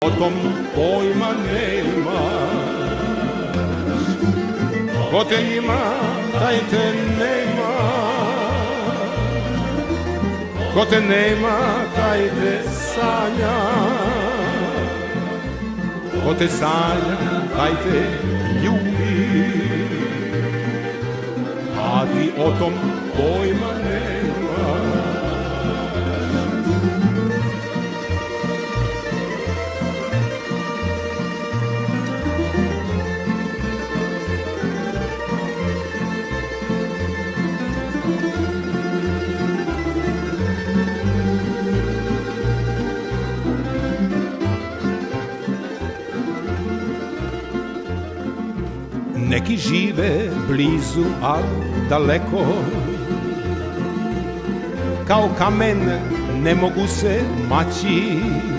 O tom pojma nema. Ko te ima, taj te nema. Ko te nema, taj te sanja. Ko te sanja, taj te ljubi. A ti o tom pojma nema. Neki žive blizu, a daleko. Kao kamen ne mogu se maći.